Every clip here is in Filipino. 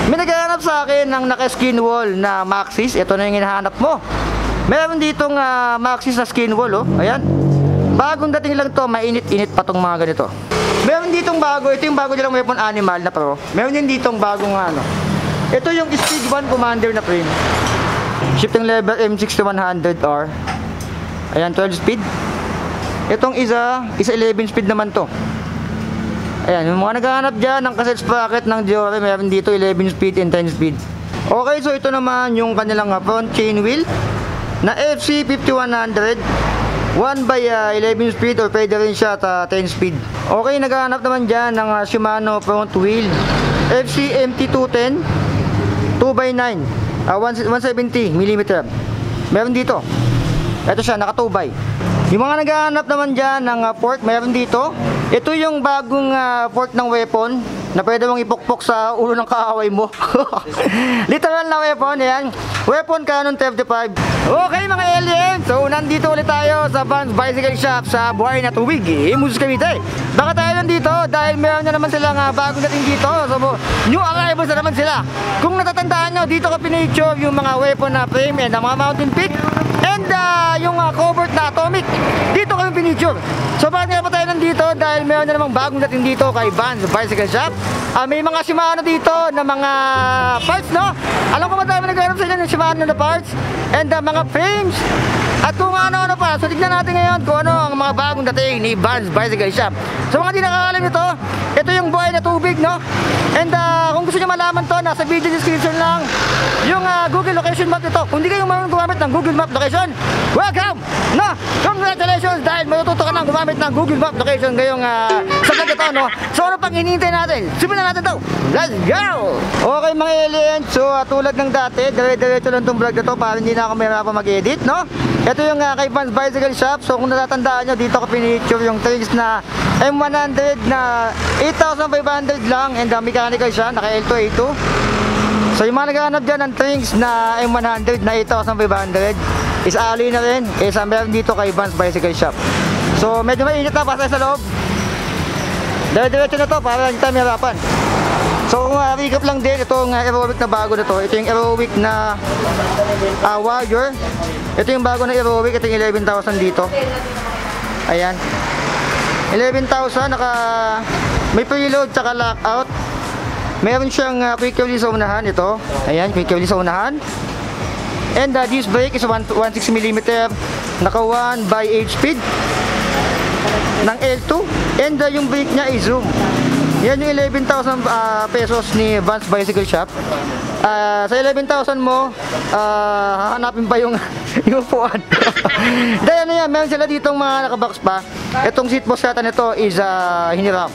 May naghahanap sa akin ng naka-skin wall na Maxxis. Ito na yung hinahanap mo. Meron ditong Maxxis na skin wall, oh. Ayan. Bagong dating lang to, mainit-init pa tong mga ganito. Meron ditong bago, ito yung bago nilang weapon animal na pro. Meron din ditong bagong ano. Ito yung Speed 1 Commander na frame. Shifting level M6100R. Ayan, 12 speed. Itong isa 11 speed naman to. Ayan, yung mga naghahanap dyan ng cassette sprocket ng Diore, meron dito 11 speed and 10 speed. Okay, so ito naman yung kanilang front chain wheel na FC5100, 1/11 speed or pwede rin siya at 10 speed. Okay, naghahanap naman dyan ng Shimano front wheel FCMT210, 2x9, 170mm. Meron dito. Ito siya, naka 2x. Yung mga naghahanap naman dyan ng fork, meron dito. Ito yung bagong fork ng weapon na pwede mong ipokpok sa ulo ng kaaway mo. Literal na weapon, yan. Weapon Cannon 35. Okay mga aliens, so nandito ulit tayo sa Vans Bicycle Shop sa buhay na tubig, Imus Cavite. Baka tayo nandito dahil meron na naman silang bagong dating dito. So new arrivals na naman sila. Kung natatandaan nyo, dito ko pinicture yung mga weapon na frame and mga mountain peak and yung covert na atomic. Dito kami pinicture. So bakit nga pa tayo nandito? Dahil meron na namang bagong dating dito kay Vans Bicycle Shop. May mga Shimano dito na mga parts, no? Alam ko madami nagkaroon sa inyo ng Shimano na parts and mga frames at kung ano-ano pa. So tignan natin ngayon kung ano ang mga bagong dating ni Vans Bicycle Shop. So mga di nakakalam nito, ito yung buhay na tubig, no? And kung gusto nyo malaman to, nasa video description lang yung Google location map nito. Kung di kayo marunong gumamit ng Google Map location, welcome! No? Congratulations dahil matututo ka nang gumamit ng Google Map location ngayong sa vlog ito, no? So ano pang hinihintay natin? Simulan natin to! Let's go! Okay mga aliens, so tulad ng dati, dire-diretso lang itong vlog na to para hindi na ako mahirapan mag-edit, no? Ito yung kay Vans Bicycle Shop. So kung natatandaan nyo, dito ko pinicture yung trigs na M100 na 8,500 lang and mechanical siya, naka L2 A2. So yung mga naghahanap dyan ng trigs na M100 na 8,500 is alloy na rin, meron dito kay Vans Bicycle Shop. So medyo mainit na, pasay sa loob. Dire-diretso na to para hindi tayo mahirapan. So kung recap lang din, itong aerobic na bago na to. Ito yung aerobic na Warrior. Ito yung bago na aerobic, ito yung 11,000 dito. Ayan, 11,000, may preload tsaka lockout. Meron siyang quick release sa unahan, ito. Ayan, quick release sa unahan. And this brake is 16mm, naka 1/8 speed ng L2. And yung brake niya is zoom. Yan yung 11,000 pesos ni Vans Bicycle Shop. Sa 11,000 mo, hahanapin pa yung yung upuan. Dahil ano yan, meron sila ditong mga nakabox pa. Itong seat post yata nito is hinirap.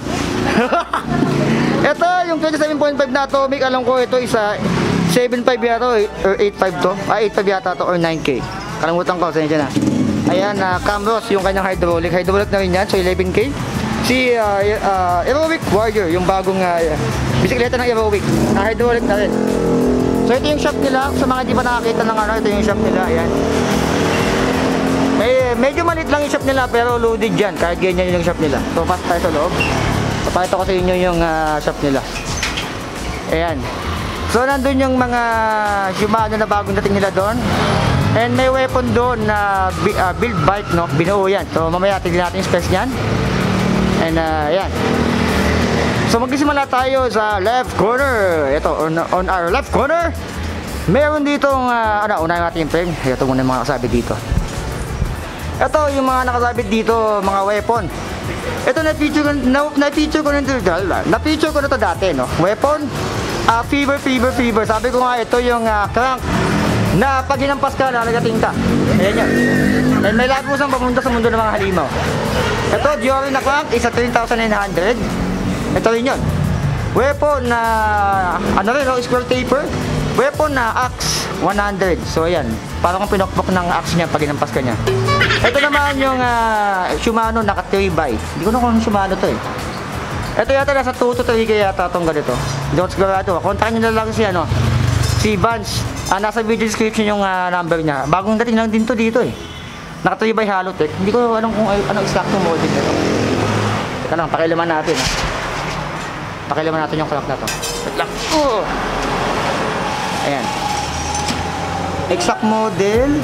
Ito yung 27.5 na atomic, alam ko ito is 7.5 yata or 8.5 to. 8.5 yata to or 9K. Kalimutan ko, saan dyan na. Ayan, Camros yung kanyang hydraulic. Hydraulic na rin yan, so 11K. Si Aerobic Warrior, yung bagong bisikleta ng Aerobic, hydraulic na rin. So ito yung shop nila, sa mga di pa nakakita ng ano, ito yung shop nila, ayan. Medyo maliit lang yung shop nila pero loaded dyan, kahit ganyan yung shop nila. So pasok tayo sa loob. Papakita ko sa inyo yung shop nila. Ayan. So nandun yung mga Shimano na bagong dating nila doon. And may weapon doon na build bike, no? Binuo yan. So mamaya tignan natin yung specs niyan. And yan. So magsisimula tayo sa left corner. Ito, on our left corner, meron ditong unahin natin yung frame. Ito muna yung mga nakasabit dito. Ito yung mga nakasabit dito, mga weapon. Ito na-feature ko na to dati, no? Weapon, fever. Sabi ko nga, ito yung crank na pag hinampas ka, lalagating ka. Ayan yan. And may lagusang pamunta sa mundo ng mga halimaw. Ito, Diore na crank, isa 3,900. Ito rin yun. Weapon na, square taper. Weapon na axe, 100. So ayan, parang kung pinokpok ng axe niya pag hinampas ka niya. Ito naman yung Shimano naka 3x. Hindi ko na kung Shimano to eh. Ito yata nasa 2 to 3 kaya yata itong ganito. Hindi ko sigurado. Kontakin nyo na lang si Vans. Nasa video description yung number niya. Bagong dating lang din to dito eh. Naka 3x Halotech. Hindi ko alam kung ano exact model nito. Teka lang, pakilaman natin. Pakilaman natin yung crank na to. Wait lang. Ayan. Exact model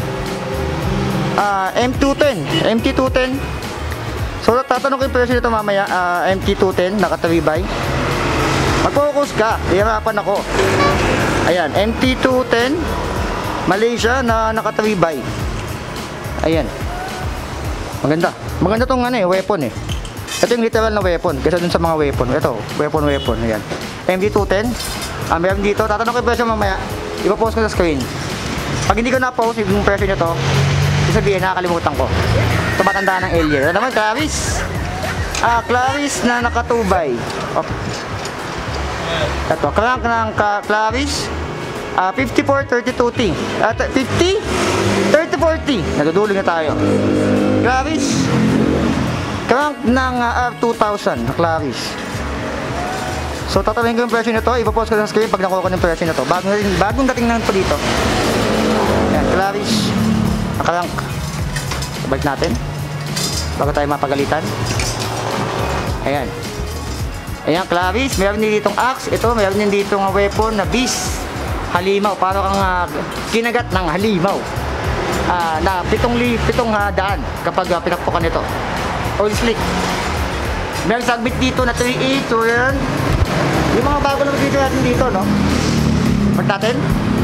M210. MT210. So tatanong ko yung presyo nito mamaya. MT210 naka 3x. Mag-focus ka, hirapan ako. Ayan, MT210 Malaysia na naka 3x. Ayan. Maganda. Maganda tong weapon eh. Ito yung literal na weapon kasi dun sa mga weapon. Ito, weapon. Ayan. MT210. Meron dito. Tatanong ko yung presyo mamaya. Ipapost ko sa screen. Pag hindi ko na-post yung presyo nyo to, sabihin, nakakalimutan ko. Ito matanda ng alien. Ano naman, Claris? Claris na naka 2x. Okay. Ito, crank ng Claris. 5432T. 50? 3040. Naduduling na tayo. Claris. Crank ng R2000 na Claris. So tatanungin ko yung presyo nito, ipopost ko sa screen pag nakuha ko ng presyo nito. Bagong dating na ito dito. Ayan, Claris. Nakarank. Balik natin. Bago tayo mapagalitan. Ayan. Ayan, Claris. Meron din ditong axe. Ito, meron din ditong weapon na beast. Halimaw. Parang kang kinagat ng halimaw. Na 7,000 daan kapag pinakpukan nito. Oil slick. Meron sagbit dito na 3.8. So yan. Yung mga bago na mag-video natin dito, no? Pag natin.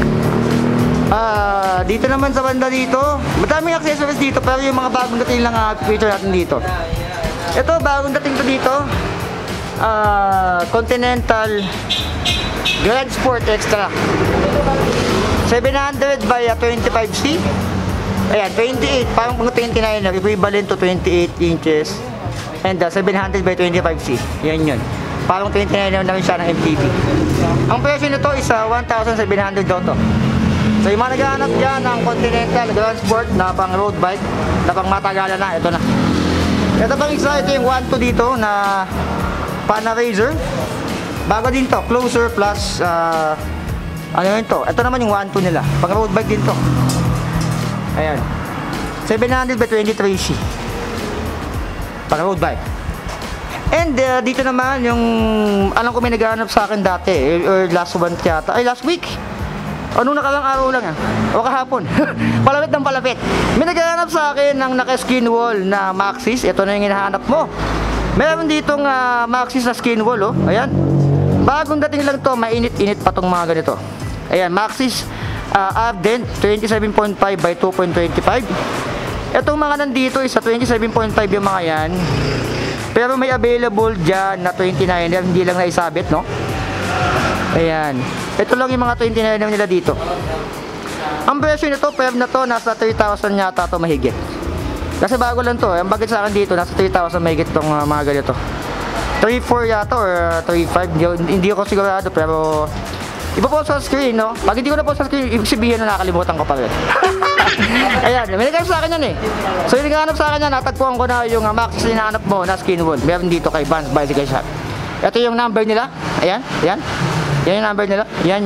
Dito naman sa banda dito. Madaming accessories dito. Pero yung mga bagong dating lang feature natin dito. Ito, bagong dating to dito. Continental Grand Sport Extra 700 by 25C. Ayan, 28. Parang pang 29 na. Equivalent to 28 inches. And 700 by 25C. Yan yun. Parang 29 na rin siya ng MTB. Ang presyo nito is 1,700 to. So yung mga naghahanap dyan ng Continental Grand Sport na pang road bike, na pang matagalan na, ito na. Ito pang isa, ito yung 1.2 dito na Panarazer. Bago din to, Closer plus ano yun to? Ito naman yung 1.2 nila. Pang road bike din to. Ayan. 700 by 23C. Pang road bike. And dito naman yung alam ko may naghahanap sa akin dati or last month yata. Ay, last week. Ano nakalang araw lang o kahapon. Palapit ng palapit. May naghahanap sa akin ng naka-skin wall na Maxxis. Ito na yung hinahanap mo. Meron ditong Maxxis na skin wall, oh. Ayan. Bagong dating lang to, mainit-init pa tong mga ganito. Ayan, Maxxis Ardent 27.5 by 2.25. Itong mga nandito is sa 27.5 yung mga yan. Pero may available dyan na 29, hindi lang naisabit, no? Ayan. Ito lang yung mga 29 nila dito. Ang presyo nito, per na to, nasa 3,000 yata to mahigit. Kasi bago lang to. Ang bagay sa akin dito, nasa 3,000 mahigit tong mga ganito. 3,400 yata or 3,500. Hindi ako sigurado, pero ipopost sa screen, no? Pag hindi ko na post sa screen, ibig sabihin na nakalimutan ko pa rin. Ayan, may naghanap sa akin yan eh. So yung naghanap sa akin yan, natagpuan ko na yung Maxxis na hinahanap mo na skin wall. Meron dito kay Vans Bicycle Shop. Ito yung number nila. Ayan, ayan. Yan yung number nila. Yan.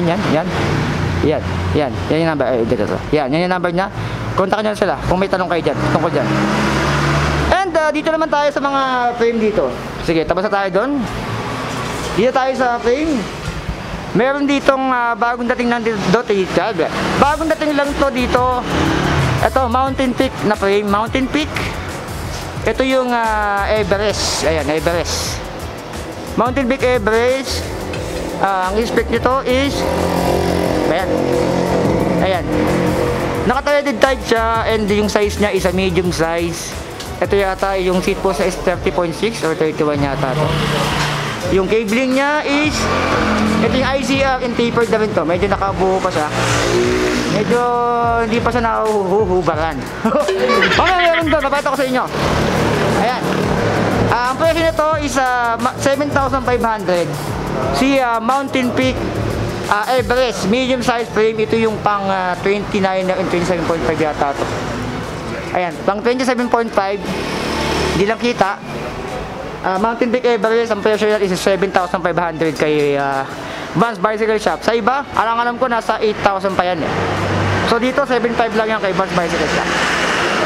Yan yung number. Ay, dito. Yan yung number niya. Kontakin nyo sila kung may tanong kayo dyan, tungkol dyan. And dito naman tayo sa mga frame dito. Sige, tapos na tayo doon. Dito tayo sa frame. Meron ditong bagong dating ng dito. Bagong dating lang to dito. Ito, Mountain Peak na frame. Mountain Peak. Ito yung Everest. Ayan, Everest. Mountain Peak Everest. Ang spec nito is ayan. Naka-threaded type siya and yung size niya is a medium size. Ito yata yung seat post is 30.6 or 31 yata to. Yung cabling niya is ito yung ICR and tapered na rin to. Medyo nakabuo pa siya. Medyo hindi pa siya nahuhubaran. Okay, meron doon. Papayat ko sa inyo. Ayan. Ang presyo nito is 7,500. Si Mountain Peak Everest medium size frame. Ito yung pang 29 and 27.5 yata to. Ayan, pang 27.5. Hindi lang kita. Mountain Peak Everest, ang presyo yan is 7,500 kay Vans Bicycle Shop. Sa iba, alam ko nasa 8,000 pa yan eh. So dito 7,500 lang yan kay Vans Bicycle Shop.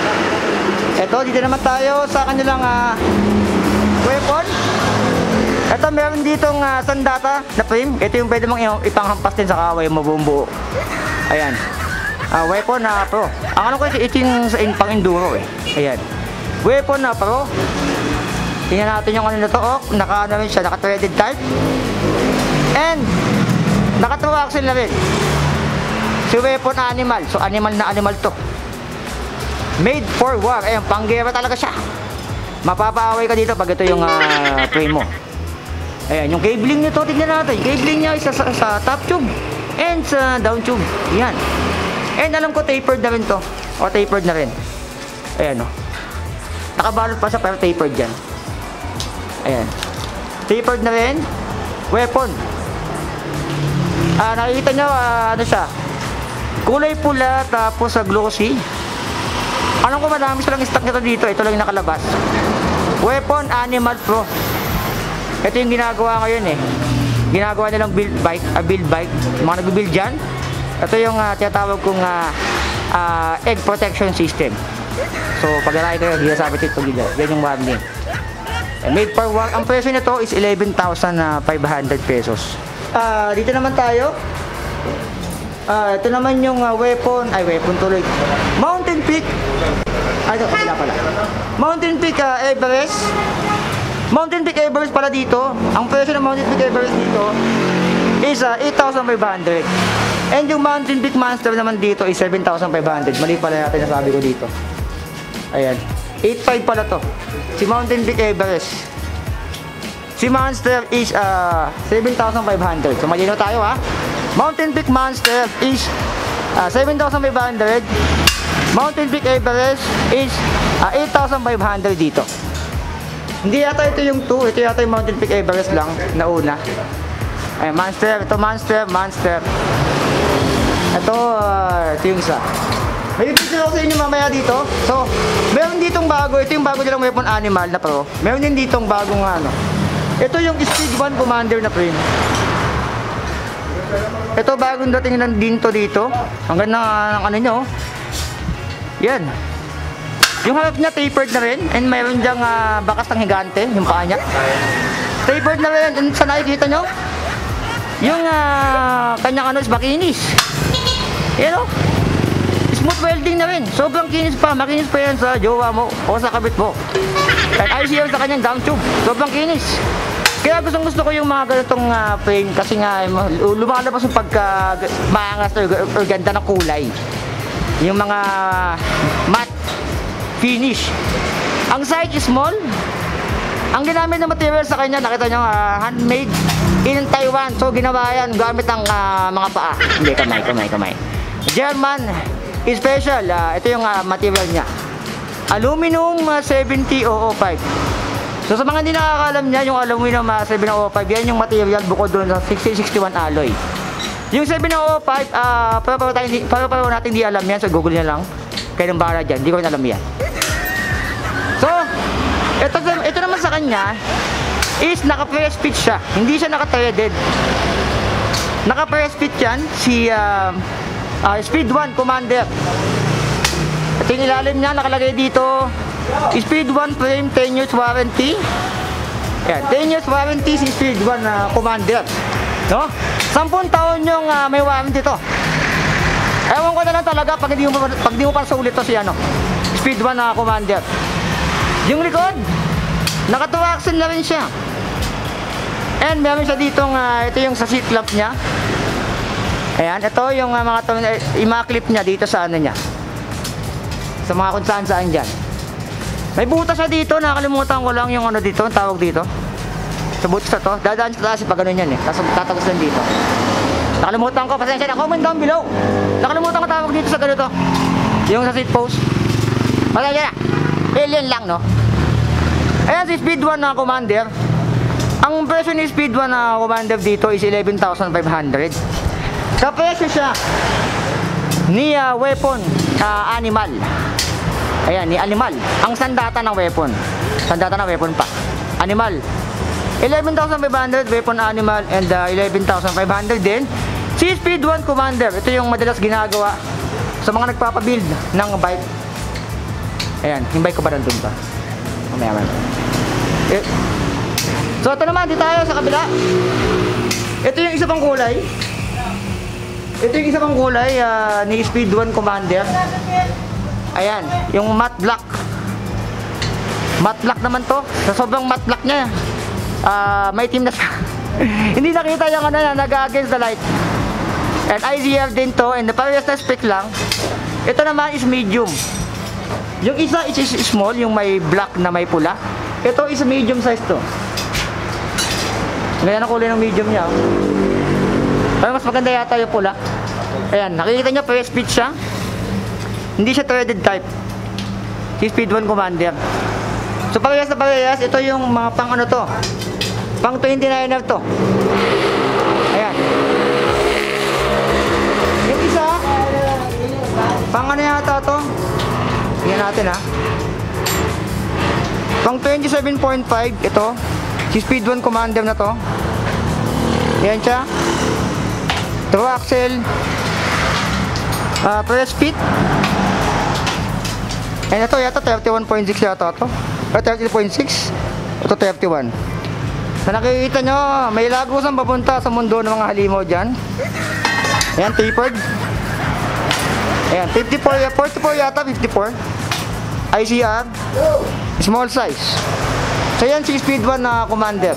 Ito, dito naman tayo sa kanilang weapon. Ito meron ditong sandata na frame. Ito yung pwede mong ipanghampas din sa kaway mo buong buo. Ayan. Weapon na pro. Ang ano ko ito yung pang enduro eh. Ayan. Weapon na pro. Tingnan natin yung ano na to. Oh, naka-ano rin siya, naka-threaded type. And naka-true axle na rin. Si weapon animal. So animal na animal to. Made for war. Ayan, panggera talaga siya. Mapapaaway ka dito pag ito yung frame mo. Ayan, yung cabling nito, tingnan natin. Cabling niya isa sa top tube and sa down tube. Yan. And alam ko tapered na rin to. O tapered na rin. Ayan o. Nakabalot pa siya pero tapered dyan. Ayan. Tapered na rin. Weapon. Nakikita nyo, ano siya. Kulay pula tapos glossy. Alam ko madami silang stock nito dito. Ito lang yung nakalabas. Weapon Animal Pro. Ito yung ginagawa ngayon eh. Ginagawa nilang build bike. Mga nag-build dyan. Ito yung tinatawag kong egg protection system. So pag nalaki kayo, ginasabit ito dito. Yan yung warning. Made for work. Ang presyo nito is 11,500 pesos. Dito naman tayo. Ito naman yung weapon. Weapon tuloy. Mountain Peak. Ito, kapila pala. Mountain Peak Everest. Mountain Peak Everest pala dito. Ang presyo ng Mountain Peak Everest dito is 8,500. And yung Mountain Peak Monster naman dito is 7,500. Mali pala natin nasabi ko dito. Ayan. 8,500 pala to. Si Mountain Peak Everest. Si Monster is 7,500. So malino tayo ha. Mountain Peak Monster is 7,500. Mountain Peak Everest is 8,500 dito. Hindi yata ito yung 2. Ito yata yung Mountain Peak Everest lang na una. Ay, Monster. Ito Monster. Ito yung isa. May picture ako sa inyo mamaya dito. So, meron ditong bago. Ito yung bago nilang weapon animal na pro. Meron din ditong bagong ano. Ito yung Speed 1 Commander na frame. Ito bagong dating lang dito. Ang ganda ng ano nyo. Yan. Yung harap niya tapered na rin. And mayroon dyang bakas ng higante. Yung paa niya. Tapered na rin. And sa nakikita nyo? Yung kanyang ano is makinis. Yan o. Smooth welding na rin. Sobrang kinis pa. Makinis pa yan sa jowa mo o sa kabit mo. At ayos yan sa kanyang down tube. Sobrang kinis. Kaya gusto ko yung mga ganitong frame kasi nga lumalabas yung pagka maangas or ganda ng kulay. Yung mga matte finish. Ang size is small. Ang ginamit na material sa kanya, nakita nyo, handmade in Taiwan. So ginawa yan gamit ang mga paa. Hindi, kamay. German special. Ito yung material niya. Aluminum 7005. So sa mga hindi nakakalam niya, yung aluminum 7005, yan yung material bukod doon sa 6061 alloy. Yung 705, para natin hindi alam yan, so google na lang. Kayo ng bahala dyan, hindi ko rin alam yan. So, ito naman sa kanya is naka-press fit siya. Hindi siya naka-threaded. Naka-press fit yan si Speed 1 Commander. Ito yung ilalim niya, nakalagay dito Speed 1 frame 10 years warranty. Yan, 10 years warranty si Speed 1 Commander. No? 10 taon yung may warranty to. Ewan ko na lang talaga pag di mo pa sulit to si Speed 1 Commander. Yung likod, naka-two-axle na rin siya. And meron siya ditong, ito yung sa seat lamp niya. Ayan, ito yung mga clip niya dito sa ano niya. Sa mga kung saan dyan. May butas siya dito, nakakalimutan ko lang yung ano dito, ang tawag dito. Sa butas na to, dadaan sa taas pag ganun yan eh. Tapos tatagos lang dito. Nakalimutan ko, pasensya na, comment down below. Nakalimutan ko tawag dito sa ganito. Yung sa seat post. Pasensya na, alien lang no. Ayan si Speed 1 Commander. Ang presyo ni Speed 1 Commander dito is 11,500. Kapresyo siya ni weapon animal. Ayan, ni animal. Ang sandata ng weapon. Sandata ng weapon pa. Animal. 11,500 weapon animal and 11,500 din. Si Speed 1 Commander. Ito yung madalas ginagawa sa mga nagpapabuild ng bike. Ayan, yung bike ko ba nandun pa? Mamaya. So ito naman, di tayo sa kabila. Ito yung isa pang kulay. Ito yung isa pang kulay ni Speed 1 Commander. Ayan, yung matte black. Matte black naman to. Sa sobrang matte black niya, may team na siya. Hindi nakita yung ano yan, nag-against the light. And IZF din to, and parehas na spec lang. Ito naman is medium. Yung isa is small, yung may black na may pula. Ito is medium size to. Ganyan ang kulay ng medium niya. Pero mas maganda yata yung pula. Ayan, nakikita niyo press fit siya. Hindi siya threaded type. Si Speed 1 Commander. So parehas na parehas, ito yung mga pang ano to. Pang 29er to. Ayan. Yung isa, pang ano yata to? Tingnan natin ha. Pang 27.5 ito. Si Speed 1 Commander na to. Ayan siya. True axle. Press fit. And ito yata 31.6 yata ito. 30.6. Ito 31. Na nakikita nyo, may lagusan papunta sa mundo ng mga halimaw dyan. Ayan, tapered. Ayan, 54, 44 yata, 54. ICR. Small size. So yan si Speed 1 na Commander.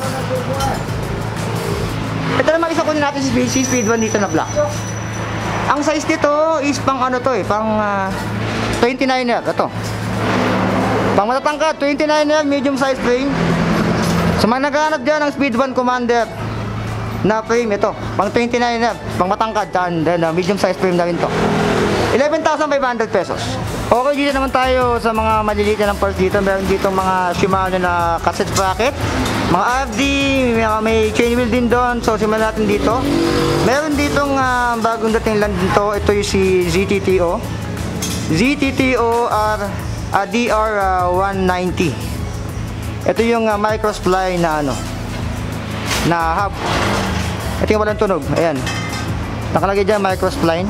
Ito naman isa kunin natin si Speed 1 dito na black. Ang size nito is pang ano to pang 29er. Ito. Pang matatangkad, 29er, medium size frame. So mga naghahanap dyan ng Speed 1 Commander na frame, ito. Pang 29er, pang matangkad, and then medium size frame na rin to. 11,500 pesos. Okay, dito naman tayo sa mga maliliit na ng parts dito. Meron dito mga Shimano na cassette bracket, mga RFD, may chain wheel din doon. So simulan natin dito. Meron ditong bagong dating lang dito. Ito yung si ZTTO DR190. Ito yung microspline na ano, na hub. Ito yung walang tunog. Ayan, nakalagay dyan microspline.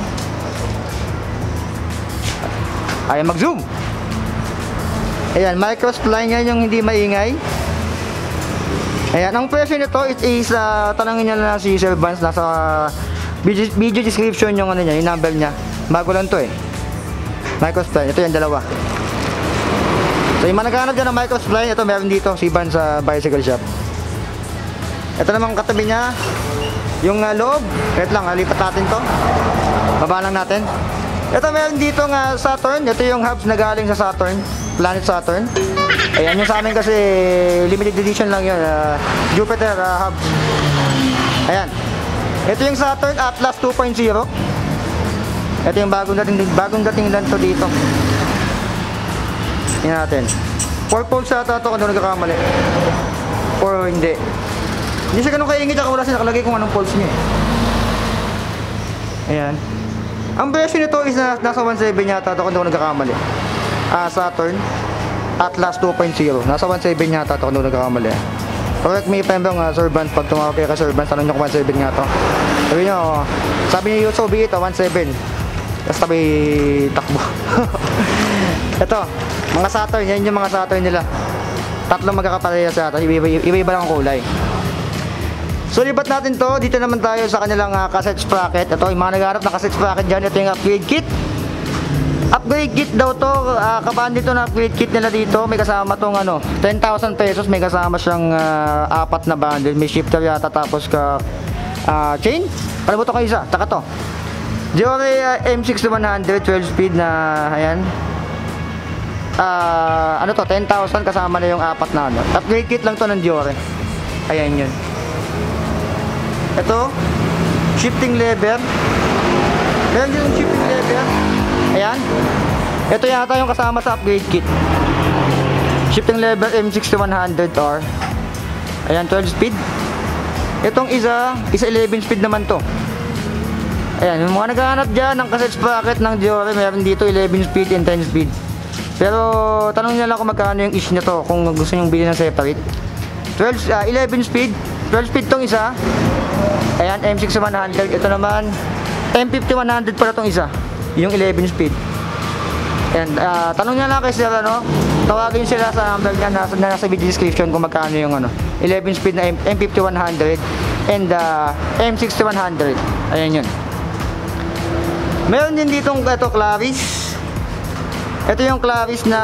Ayan, mag-zoom. Ayan, microspline yan yung hindi maingay. Ayan, ang presyo nito is tanongin nyo na si Sir Vance. Nasa video description yung ano niya, yung number niya. Bago lang to microspline, ito yung dalawa. So yung mga naghahanap dyan ng microspline, ito meron dito si Vance sa bicycle shop. Ito namang katabi niya yung loob. Wait lang, lipat natin to. Baba lang natin. Ito meron dito Saturn. Ito yung hubs na galing sa Saturn, Planet Saturn. Ayan, yung sa amin kasi limited edition lang yun, Jupiter hubs. Ayan. Ito yung Saturn Atlas 2.0. Ito yung bagong dating lang to dito. Tingnan natin. 4 poles ata ito kung ano nagkakamali. Or hindi. Hindi siya ganun kaingit, wala siya nakalagay kung anong poles niya. Ayan. Ang presyo nito is nasa 1.7 yata ito kung ano nagkakamali. Saturn Atlas 2.0. Nasa 1.7 yata ito kung ano nagkakamali. Correct me if I'm wrong, Sir Vance. Pag tumawag kayo kay Sir Vance, tanong nyo kung 1.7 nga ito. Sabi niyo Yusobi ito, 1.7. Basta may takbo. Ito, mga Saturn, yan yung mga Saturn nila. Tatlong magkakaparehas sa atin, iba-iba lang ang kulay. So libat natin to, dito naman tayo sa kanilang cassette sprocket. Ito, yung mga nagharap na cassette sprocket dyan, ito yung upgrade kit. Upgrade kit daw to, kapahan dito na upgrade kit nila dito. May kasama tong 10,000 pesos, may kasama siyang 4 na bundle. May shifter yata, tapos chain. Ano mo to kayo isa? Taka to. Diore M6100 12 speed na, ayan. Ano to, 10,000 kasama na yung 4 na upgrade kit lang to ng Diore. Ayan yun. Ito, shifting lever. Meron din yung shifting lever. Ayan. Ito yata yung kasama sa upgrade kit. Shifting lever M6100R. Ayan, 12 speed. Itong isa 11 speed naman to. Ayan, yung mga naghahanap dyan ng cassette sprocket ng Diore, meron dito 11 speed and 10 speed. Pero tanong nyo lang kung magkano yung ish nyo to, kung gusto nyo bilhin ng separate. 11 speed. 12 speed tong isa. Ayan, M6100. Ito naman M5100 pala tong isa, yung 11 speed. And tanong niya lang kay Sir Tawagin sila sa number niya na nasa video description kung magkano yung 11 speed na M5100 and M6100. Ayan yun. Meron din ditong ito Claris. Ito yung Claris na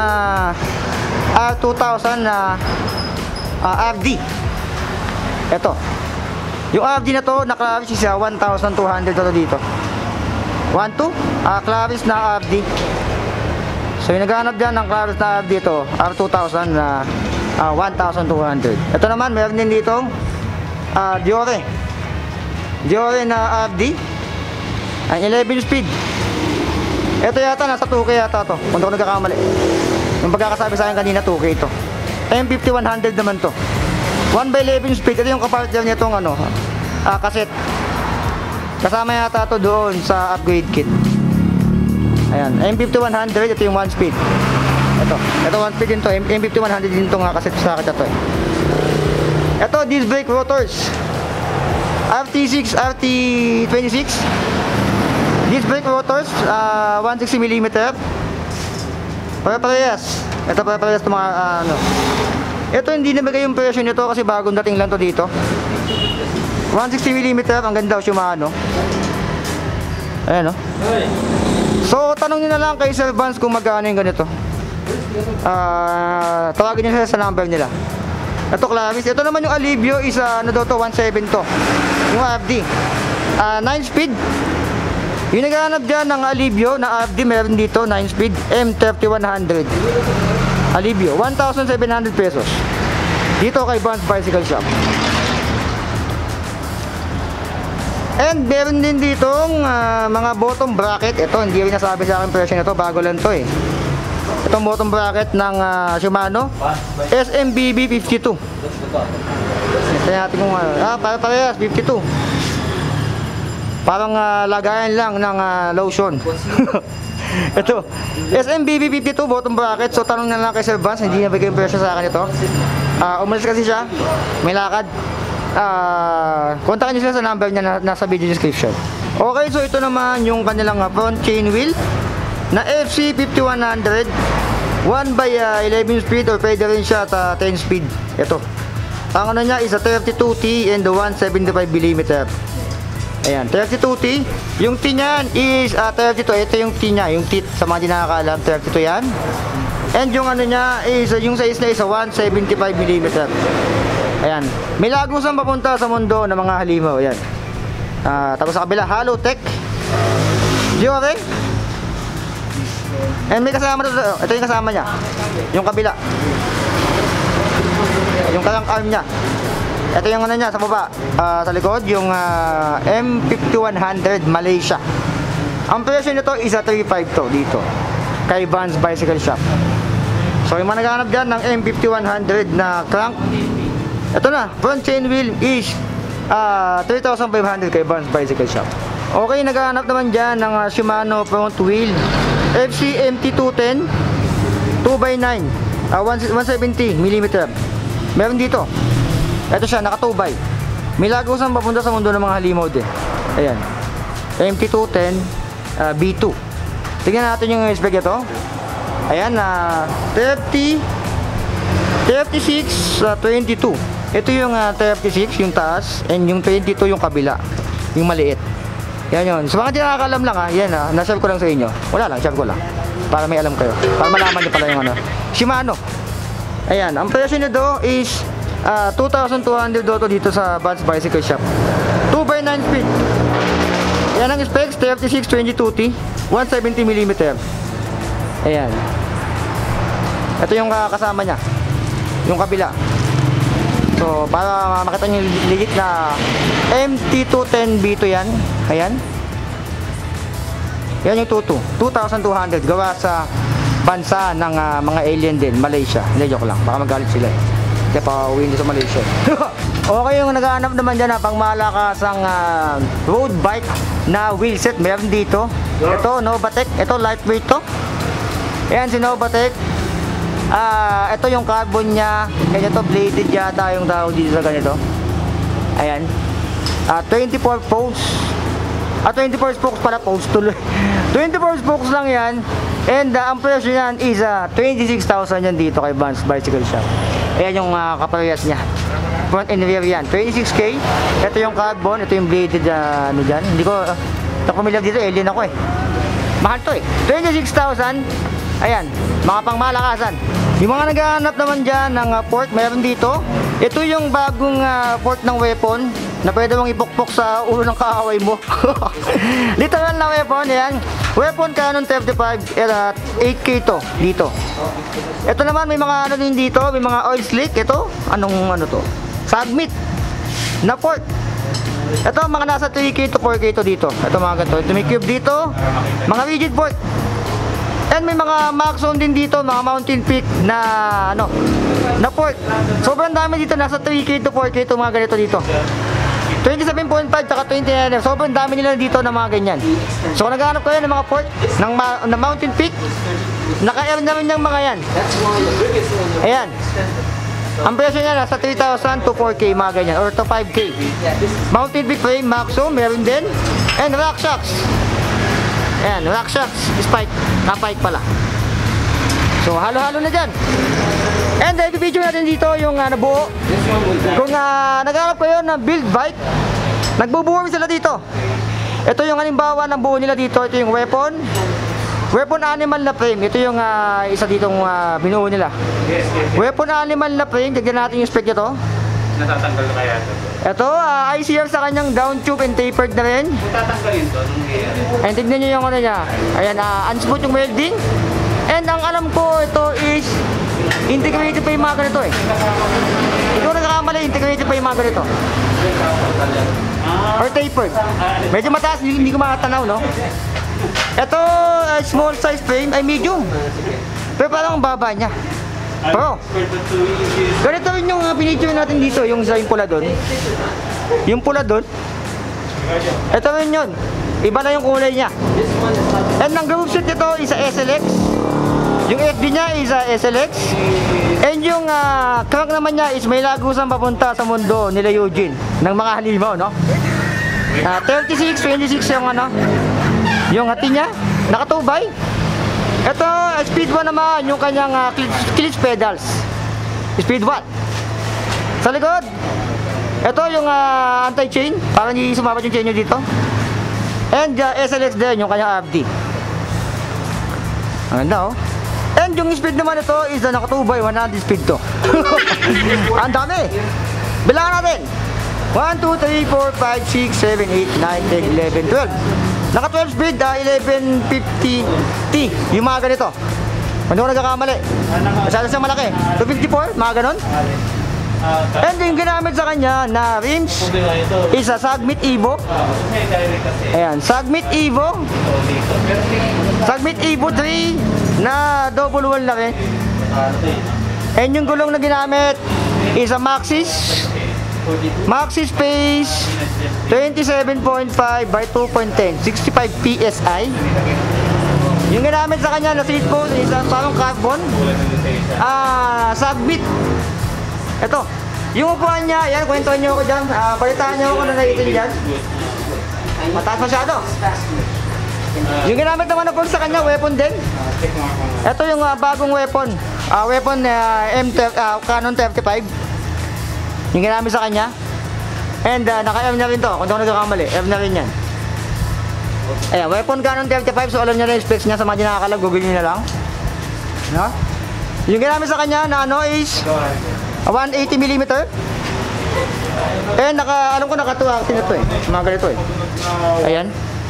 R2000 na RD. Ito. Yung RD na to, na Claris is 1,200 ito dito. 1,2? Claris na RD. So yung naghahanap dyan ng Claris na RD ito, R2000 na 1,200. Ito naman, meron din dito Diore. Diore na RD. Ang 11 speed. Ito yata, nasa 2K yata to. Kung ako nagkakamali. Yung pagkakasabi sa akin kanina, 2K ito. M5100 naman to. 1/11 speed. Ito yung kapartner niya itong cassette. Kasama yata to doon sa upgrade kit. Ayan, M5100, ito yung 1 speed. Ito 1 speed din to. M5100 din itong cassette sa akin ito. Ito, disc brake rotors. RT6, RT26. Disc brake rotors, 160mm. Pare-parehas. Ito pare-parehas itong mga Ito hindi nabigay yung presyo nito kasi bagong dating lang to dito. 160mm, ang ganda Shimano. Ayan So tanong nyo na lang kay Sir Vance kung magkano yung ganito. Tawagin nyo sila sa number nila. Ito Claris. Ito naman yung Alivio is to 1.7 to. Yung RD 9 speed. Yung naghahanap dyan ng Alivio na RD, meron dito 9 speed M3100 Alivio, 1,700 pesos dito kay Vance Bicycle Shop. And meron din ditong mga bottom bracket. Ito hindi rin nasabi sa akin presyo nito, bago lang to Itong bottom bracket ng Shimano SMBB 52. Ito natin kung parehas 52. Parang lagayan lang ng lotion. Ito, SMBB 52 bottom bracket. So tanong na lang kay Sir Vance, hindi nabigay yung presyo sa akin ito. Umalis kasi siya, may lakad. Kontakin niyo sila sa number niya na nasa video description. Okay, so ito naman yung kanilang front chain wheel na FC 5100 1/11 speed or pwede rin siya at 10 speed. Ito, ang niya is a 32T and 175mm. Ayan, 32T. Yung T niyan is 32. Ito yung T niya, yung teeth sa mga di nakakaalam, 32 yan. And yung niya is, yung size na is 175mm. Ayan, may lagusan papunta sa mundo ng mga halimaw. Ayan. Tapos sa kabila, Halotech Diore. And may kasama dito, ito yung kasama niya, yung kabila, yung kalang arm niya. Ito yung niya sa baba, sa likod, yung M5100 Malaysia. Ang presyo nito is 3.5 to dito kay Vance Bicycle Shop. So yung mga naghahanap dyan ng M5100 na crank, ito na, front chain wheel is 3,500 kay Vance Bicycle Shop. Okay, naghahanap naman dyan ng Shimano front wheel FC MT210 2x9 170mm. Meron dito. Ito siya, naka 2x. May lagusan papunta sa mundo ng mga halimaw din. Ayan, MT210 B2. Tingnan natin yung spec ito. Ayan, 30 36 22. Ito yung 36 yung taas, and yung 22 yung kabila, yung maliit. Yan yun. So mga di nakakalam lang yan na-share ko lang sa inyo. Wala lang, share ko lang para may alam kayo, para malaman nyo pala yung Shimano. Ayan, ang presyo nito is 2,200 dito sa Vance Bicycle Shop. 2x9 speed. Yan ang specs, 36 22T 170mm. Ayan. Ito yung kasama niya, yung kabila. So para makita nyo legit na MT210 B2 yan. Ayan. Yan yung 2,200 gawa sa bansa ng mga alien din, Malaysia. Hindi, joke lang, baka magalit sila kaya pa uwi sa Malaysia. Okay, yung naghahanap naman dyan pang malakasang road bike na wheelset, meron dito. Ito, Novatec. Ito, lightweight to. Ayan si Novatec. Ito yung carbon niya. Ganito, bladed yata yung tawag dito sa ganito. Ayan. 24 poles. 24 spokes pala, post tuloy. 24 spokes lang yan. And ang presyo yan is 26,000 yan dito kay Vans Bicycle Shop. Ayan yung kaparehas niya. Front and rear yan, 26K. Ito yung carbon, ito yung bladed ano dyan. Hindi ko familiar dito, alien ako eh. Mahal to eh. 26,000. Ayan, mga pangmalakasan. Yung mga naghahanap naman dyan ng port, meron dito. Ito yung bagong port ng weapon na pwede mong ipukpok sa ulo ng kaaway mo. Literal na weapon, yan. Weapon Canon 35, 8K to, dito. Ito naman, may mga ano din dito, may mga oil slick. Ito, anong ano to? Submit na port. Ito, mga nasa 3K to 4K to dito. Ito mga ganito. Ito may cube dito, mga rigid port. And may mga Maxon din dito, mga Mountain Peak na ano, na port. Sobrang dami dito, nasa 3K to 4K to mga ganito dito. 27.5 tsaka 29. Sobrang dami nila dito na mga ganyan. So kung naghahanap kayo ng mga port ng Mountain Peak, naka-air namin yung mga yan. Ayan. Ang presyo niya nasa 3,000 to 4K mga ganyan, or to 5K. Mountain Peak frame, Maxo, meron din. And Rock Shocks. Ayan, Rock Shocks, spike, na-pike pala. So halo-halo na dyan. And i-video natin dito yung nabuo. Kung naghanap kayo ng build bike, nagbubuo sila dito. Ito yung halimbawa ng buo nila dito. Ito yung weapon animal na frame. Ito yung isa ditong binuo nila. Weapon animal na frame. Tignan natin yung spec nito. Natatanggal na kaya ito? Ito, ICR sa kanyang down tube and tapered na rin. Tatanggalin to? Anong nangyayari? And tignan nyo yung ano niya. Ayan, unsmooth yung welding. And ang alam ko, ito is integrated pa yung mga ganito eh. Ito nagkakamali, integrated pa yung mga ganito. Or tapered. Medyo mataas, hindi ko makatanaw, no? Ito, small size frame, ay medium. Pero parang ang baba niya. Pero, ganito rin yung pinicture natin dito, yung isa yung pula doon. Yung pula doon. Ito rin yun. Iba na yung kulay niya. And ang groove set nito is SLX. Yung FD niya is SLX. And yung crank naman niya is may lagusan papunta sa mundo nila Eugene ng mga halimaw, no? 36, 26 yung ano, yung hati niya, nakatubay. Ito, speed 1 naman, yung kanyang clutch pedals. Speed 1. Sa likod, ito yung anti-chain, para hindi sumapat yung chain nyo dito. And SLX din, yung kanyang ABD. Ang ganda, oh. And yung speed naman ito is nakatubay, 100 speed to. Ang dami. Bilangan natin. 1, 2, 3, 4, 5, 6, 7, 8, 9, 10, 11, 12. Naka 12 speed, 1150T. Yung mga ganito. Hindi ko nagkakamali. Masyado siyang malaki. 254, mga ganon. And yung ginamit sa kanya na rims is a Sagmit Evo. Ayan, Sagmit Evo. Sagmit Evo 3 na double wall na rin. And yung gulong na ginamit is a Maxxis Space 27.5 by 2.10, 65 PSI. Yung ginamit sa kanya na seat post is parang carbon. Sagmit. Ito, yung upuan niya, yan, kwentuhan niyo ako dyan. Palitaan niyo ako na naitin dyan. Mataas masyado. Yung ginamit naman na sa kanya, weapon din. Ito yung bagong weapon. Canon 35. Yung ginamit sa kanya. And naka-M na rin to, kung di ako nagkakamali. M na rin yan. Ayan, weapon Canon 35. So alam nyo na yung specs niya, sa mga di nakakalag, google nyo na lang. No? Yung ginamit sa kanya na ano is 180mm. And alam ko naka 2 axis na to eh. Mga ganito eh. Ayan.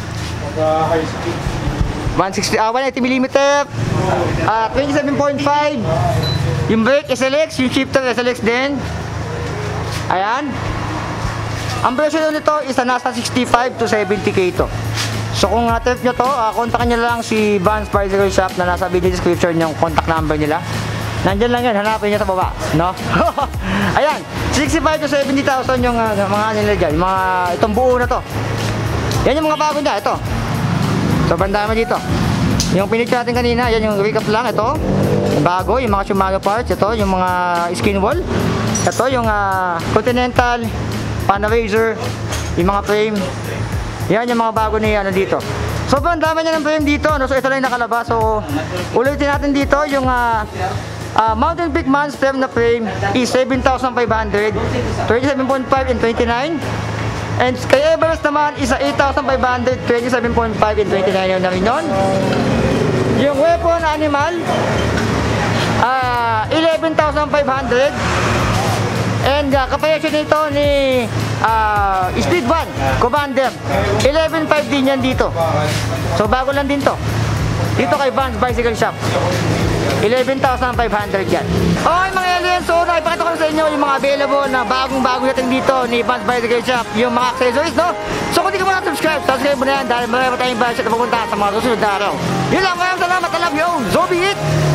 180mm. 27.5. Yung brake SLX, yung shifter SLX din. Ayan. Ang presyo nito is nasa 65 to 70k to. So kung trip nyo to, kontakin nyo lang si Vans Bicycle Shop na nasa video description yung contact number nila. Nandyan lang yan, hanapin nyo sa baba, no? Ayan, 65 to 70,000 yung mga nila dyan, yung mga itong buo na to. Yan yung mga bago niya, ito. So bandama dito. Yung pinicture natin kanina, yan yung recap lang, ito. Bago, yung mga Shimano parts, ito, yung mga skin wall. Ito, yung Continental, Panaracer, yung mga frame, Yan yung mga bago ni ano dito. Sobrang dami niya ng frame dito, no? So ito lang yung nakalabas. So ulitin natin dito yung Mountain Peak Monster na frame is 7,500, 27.5 and 29. And kay Everest naman is 8,500, 27.5 and 29 yun na rin yun. Yung weapon animal 11,500. And kapayasin nito ni Speed 1 Commander 11,500 din yan dito. So bago lang din to dito kay Vans Bicycle Shop. 11,500 yan. Okay mga aliens, so naipakita ko sa inyo yung mga available na bagong dating dito ni Vans Bicycle Shop, yung mga accessories, no? So kung di ka muna subscribe mo na yan dahil marami pa tayong budget na pupunta sa mga susunod na araw. Yun lang, maraming salamat. I love you. So be it!